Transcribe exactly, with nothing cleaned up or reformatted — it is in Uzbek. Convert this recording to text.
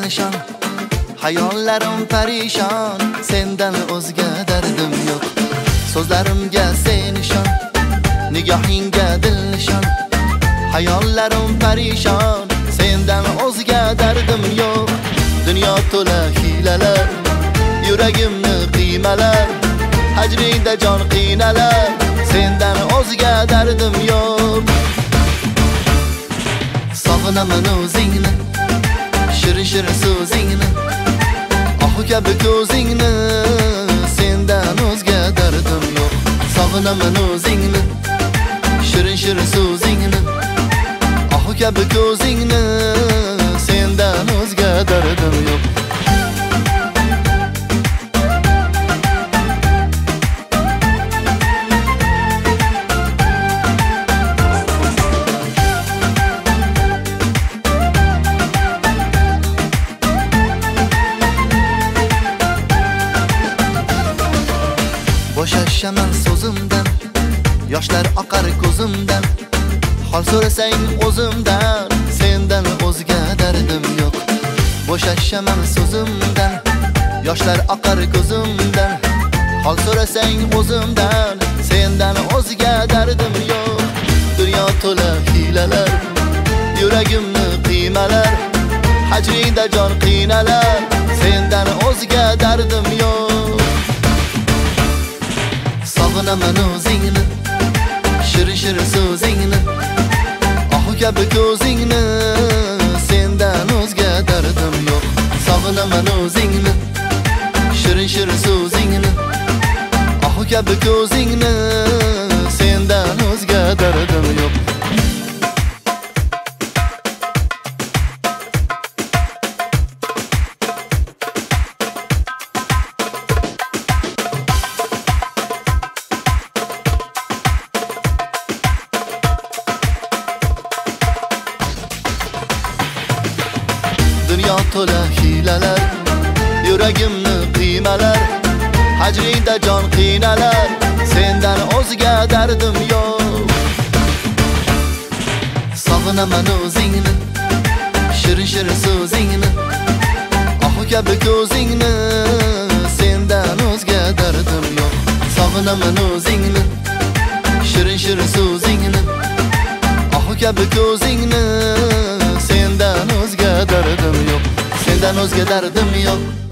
nishon, hayollarim parishon, sendan o'zga dardim yo'q. So'zlarimga sen ishon, nigohingga dil nishon, hayollarim parishon, sendan o'zga dardim yo'q. Dunyo to'la hiylalar, yuragimni qiymalar, hajringda jon qiynalar, sendan o'zga dardim yo'q. Sog'inaman o'zingni, shirin-shirin so'zingni, ohu kabi ko'zingni, sendan o'zga dardim yo'q. Sog'inaman o'zingni, shirin-shirin so'zingni, ohu kabi ko'zingni, sendan o'zga dardim yo'q. Bo'shashaman so'zimdan, yoshlar oqar ko'zimdan, hol so'rasang o'zimdan, sendan o'zga dardim yo'q. Bo'shashaman so'zimdan, yoshlar oqar ko'zimdan, hol so'rasang o'zimdan, sendan o'zga dardim yo'q. Dunyo to'la hiylalar, yuragimni qiymalar, hajringda jon qiynalar, sendan o'zga dardim yo'q. Sog'inaman o'zingni, shirin-shirin so'zingni, ohu kabi ko'zingni, sendan o'zga dardim yo'q. Sog'inaman o'zingni, shirin-shirin so'zingni, ohu kabi ko'zingni, sendan o'zga dardim yo'q. Dunyo to'la hiylalar, yuragimni qiymalar, hajringda jon qiynalar, sendan o'zga dardim yo'q. Sog'inaman o'zingni, shirin-shirin so'zingni, ohu kabi ko'zingni, sendan o'zga dardim yo'q. Sog'inaman o'zingni, shirin-shirin so'zingni, ohu kabi ko'zingni, sendan o'zga dardim yo'q. Sendan o'zga dardim yo'q.